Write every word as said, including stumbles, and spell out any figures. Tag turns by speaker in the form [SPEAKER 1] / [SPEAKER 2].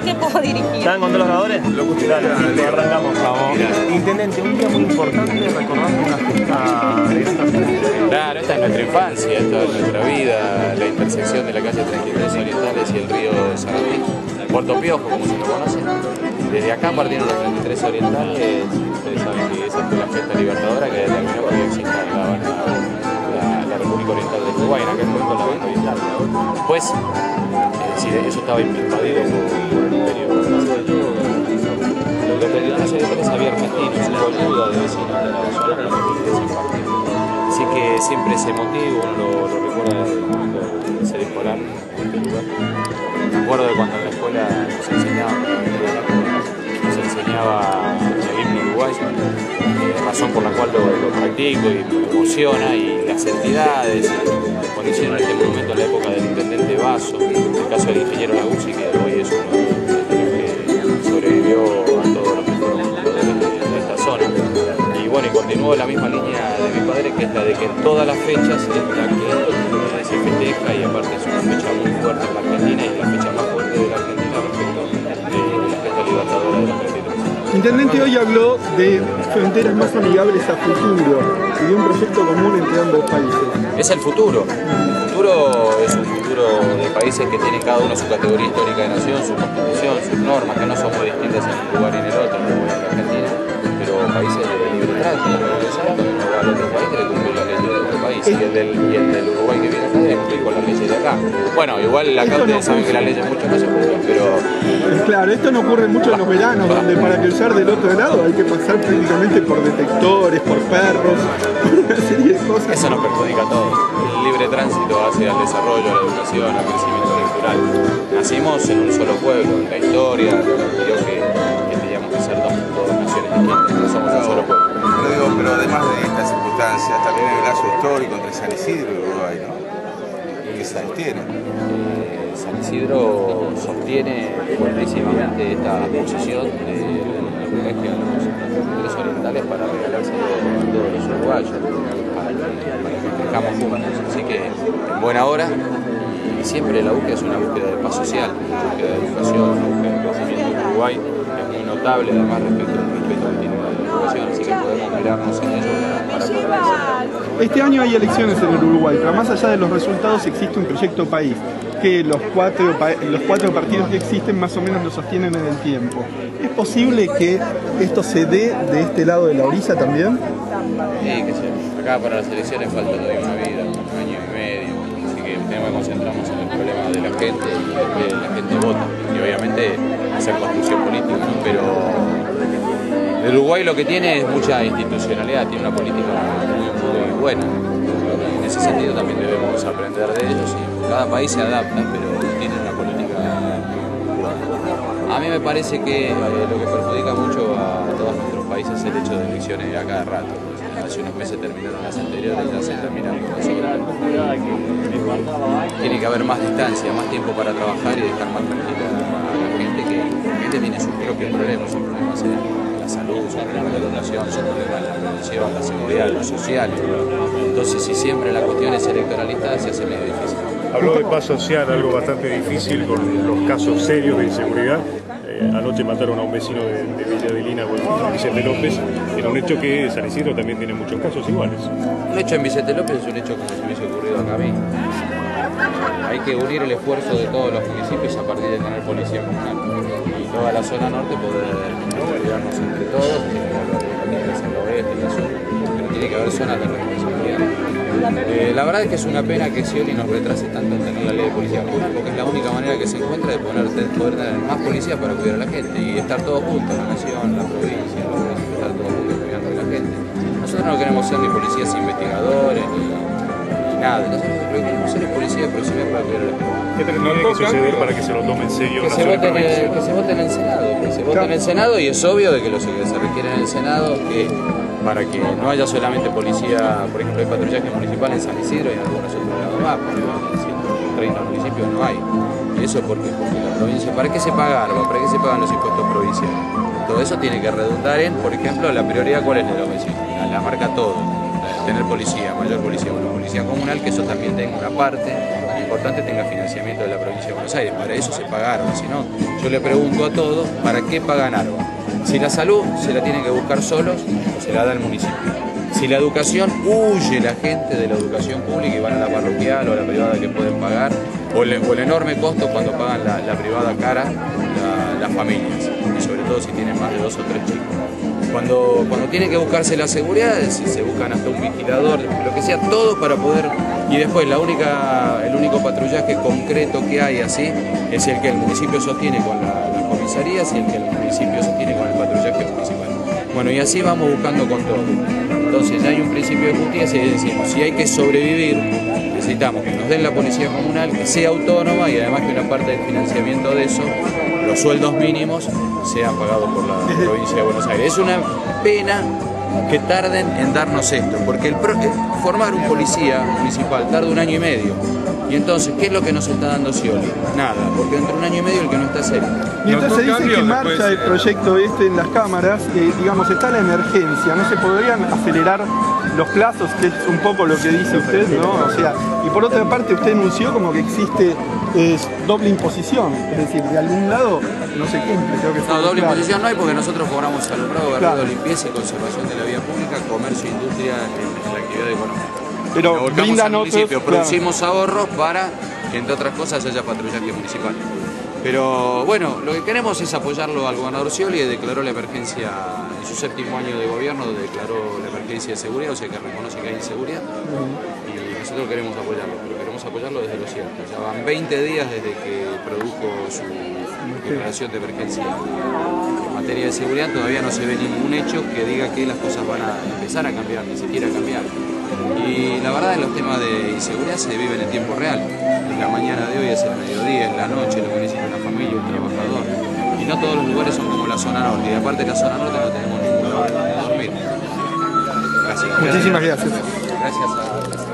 [SPEAKER 1] que puedo dirigir.
[SPEAKER 2] ¿Están con los grabadores?
[SPEAKER 3] Lo que usted
[SPEAKER 2] Dale,
[SPEAKER 3] quiera,
[SPEAKER 2] sí,
[SPEAKER 3] dale.
[SPEAKER 2] arrancamos. Vamos. Intendente, un día muy importante recordando una fiesta de esta fiesta.
[SPEAKER 4] Claro, esta es nuestra infancia, esta es nuestra vida, la intersección de la calle treinta y tres Orientales y el río Sarandí, Puerto Piojo, como se lo conoce. Desde acá partieron los treinta y tres Orientales, ustedes saben que esa fue la fiesta libertadora que determinó que exista la, la, la República Oriental de Uruguay, en aquel momento la banda oriental. Después, es decir, eso estaba invadido por, por el imperio brasileño. Los treinta y tres Orientales había argentinos, hubo ayuda de vecinos de la zona para que se partido. Así que siempre ese motivo uno lo, lo recuerda desde el momento de ser escolar en este lugar. Me acuerdo de cuando en la escuela nos enseñaban, nos enseñaba el himno uruguayo, eh, razón por la cual lo, lo practico y me emociona, y las entidades, cuando hicieron este monumento en la época del intendente Basso, en el caso del ingeniero Laguzzi, que hoy es uno de los que sobrevivió a todos los que fueron fundadores de, de esta zona. Y bueno, y continúo la misma línea de mi padre, que es la de que en todas las fechas es la que eh, se festeja, y aparte es una fecha muy fuerte en la Argentina y es la fecha más fuerte de la Argentina respecto de la fiesta libertadora de la treinta y tres.
[SPEAKER 3] Intendente hoy habló de fronteras más amigables a futuro y de un proyecto común entre ambos países.
[SPEAKER 4] Es el futuro. El futuro es un futuro de países que tienen cada uno su categoría histórica de nación, su constitución, sus normas, que no son muy distintas en un lugar y en el otro, en Uruguay y en la Argentina, pero países de libre tránsito, como ustedes saben, cuando uno va al otro país debe cumplir las leyes de otro país, y el del, y el del Uruguay que viene acá debe cumplir con las leyes de acá. Bueno, igual acá ustedes saben que las leyes muchas no se cumplen, pero...
[SPEAKER 3] Claro, esto no ocurre mucho en los veranos, donde para cruzar del otro lado hay que pasar prácticamente por detectores, por perros, por una serie de cosas.
[SPEAKER 4] Eso nos perjudica a todos. El libre tránsito hace al desarrollo, a la educación, al crecimiento cultural. Nacimos en un solo pueblo, en la historia creo que, que teníamos que ser dos, dos naciones distintas, no somos un solo pueblo.
[SPEAKER 5] Pero digo, pero además de estas circunstancias, también hay un lazo histórico entre San Isidro y Uruguay, ¿no? ¿Qué se sostiene?
[SPEAKER 4] Eh, San Isidro sostiene fuertísimamente esta posición del colegio de los tres orientales para regalárselo a todos los uruguayos, para que, para que festejamos juntos. Así que en buena hora, y siempre la búsqueda es una búsqueda de paz social, una búsqueda de educación, una búsqueda de crecimiento. En Uruguay es muy notable además respecto al respeto que tiene la educación, así que podemos mirarnos en ello para, para poder hacer.
[SPEAKER 3] Este año hay elecciones en el Uruguay, pero más allá de los resultados existe un proyecto país, que los cuatro, los cuatro partidos que existen más o menos lo sostienen en el tiempo. ¿Es posible que esto se dé de este lado de la orilla también?
[SPEAKER 4] Sí, que sé. Acá para las elecciones falta todavía una vida, un año y medio, así que tenemos que concentrarnos en el problema de la gente y de que la gente vota, y obviamente hacer construcción política, ¿no? Pero el Uruguay lo que tiene es mucha institucionalidad, tiene una política muy, muy buena. En ese sentido también debemos aprender de ellos, y cada país se adapta, pero tiene una política muy buena. A mí me parece que eh, lo que perjudica mucho a todos nuestros países es el hecho de elecciones a cada rato. Hace unos meses terminaron las anteriores, ya se terminaron las otras. Tiene que haber más distancia, más tiempo para trabajar y dejar más tranquila a la gente, que la gente tiene sus propios problemas, sus problemas en la salud, sus problemas de educación, sus problemas en la prevención, la seguridad, lo social. Entonces, si siempre la cuestión es electoralista, se hace medio difícil.
[SPEAKER 6] Habló de paz social, algo bastante difícil con los casos serios de inseguridad. Eh, anoche mataron a un vecino de, de Villa Adelina, bueno, Vicente López, en un hecho que San Isidro también tiene muchos casos iguales.
[SPEAKER 4] Un hecho en Vicente López es un hecho como si me hubiese ocurrido acá a mí. Hay que unir el esfuerzo de todos los municipios a partir de tener policía comunal. Y toda la zona norte poder ayudarnos entre todos, tiene que haber límites en el oeste, en el sur, pero tiene que haber zonas de responsabilidad. Eh, la verdad es que es una pena que Scioli nos retrase tanto en tener la ley de policía comunal, porque es la única manera que se encuentra de poner, de poder tener más policías para cuidar a la gente y estar todos juntos, la nación, la provincia, los municipios, estar todos juntos cuidando a la gente. Nosotros no queremos ser ni policías investigadores, ni, ni nada. Nosotros lo que queremos ser es policías profesionales para cuidar a la gente.
[SPEAKER 6] ¿Qué tendría que suceder para que se lo tome en serio
[SPEAKER 4] que
[SPEAKER 6] la
[SPEAKER 4] se, vote en el,
[SPEAKER 6] provincia?
[SPEAKER 4] que se vote en el Senado, que se vote en el Senado, y es obvio de que lo que se requiere en el Senado que para que no haya solamente policía, por ejemplo, hay patrullaje municipal en San Isidro y en algunos otros lados más, pero en ciento treinta municipios no hay. ¿Y eso por qué? Porque la provincia, ¿para qué se pagan? ¿Para qué se pagan los impuestos provinciales? Todo eso tiene que redundar en, por ejemplo, la prioridad, ¿cuál es de los vecinos? La, la marca todo, tener policía, mayor policía, una policía comunal, que eso también tenga una parte importante tenga financiamiento de la provincia de Buenos Aires. Para eso se pagaron, si no, yo le pregunto a todos, ¿para qué pagan algo? Si la salud se la tienen que buscar solos o se la da el municipio. Si la educación, huye la gente de la educación pública y van a la parroquial o a la privada que pueden pagar, o el, o el enorme costo cuando pagan la, la privada cara la, las familias, y sobre todo si tienen más de dos o tres chicos. Cuando, cuando tienen que buscarse la seguridad, se, se buscan hasta un vigilador, lo que sea, todo para poder... Y después la única, el único patrullaje concreto que hay así es el que el municipio sostiene con la, las comisarías y el que el municipio sostiene con el patrullaje municipal. Bueno, y así vamos buscando control. Entonces ya hay un principio de justicia y decimos, si hay que sobrevivir, necesitamos que nos den la policía comunal, que sea autónoma y además que una parte del financiamiento de eso, los sueldos mínimos, sean pagados por la provincia de Buenos Aires. Es una pena que tarden en darnos esto, porque el pro, formar un policía municipal tarda un año y medio. Y entonces, ¿qué es lo que nos está dando Scioli? Nada, porque dentro de un año y medio el que no está serio.
[SPEAKER 3] Y entonces se dice que marcha el proyecto este en las cámaras, eh, digamos, está la emergencia, ¿no se podrían acelerar los plazos, que es un poco lo que dice usted, ¿no? O sea, y por otra parte usted anunció como que existe eh, doble imposición, es decir, de algún lado no se cumple, creo que
[SPEAKER 4] No, doble
[SPEAKER 3] claro.
[SPEAKER 4] imposición no hay porque nosotros cobramos alumbrado, barrido,
[SPEAKER 3] Claro.
[SPEAKER 4] limpieza y conservación de la vía pública, comercio e industria en, en la actividad económica.
[SPEAKER 3] Pero
[SPEAKER 4] Lo volcamos
[SPEAKER 3] brindan
[SPEAKER 4] al
[SPEAKER 3] otros,
[SPEAKER 4] municipio,
[SPEAKER 3] claro.
[SPEAKER 4] producimos ahorros para que entre otras cosas haya patrullaje municipal. Pero bueno, lo que queremos es apoyarlo al gobernador Scioli, que declaró la emergencia en su séptimo año de gobierno, declaró la emergencia de seguridad, o sea que reconoce que hay inseguridad. Y nosotros queremos apoyarlo, pero queremos apoyarlo desde lo cierto. Ya van veinte días desde que produjo su declaración de emergencia. En materia de seguridad todavía no se ve ningún hecho que diga que las cosas van a empezar a cambiar, ni siquiera a cambiar. Y la verdad en los temas de inseguridad se viven en tiempo real. La mañana de hoy es el mediodía, es la noche, lo que necesita una familia, un trabajador. Y no todos los lugares son como la zona norte. Y aparte de la zona norte no tenemos ningún lugar donde dormir. Gracias.
[SPEAKER 3] Muchísimas gracias.
[SPEAKER 4] Gracias a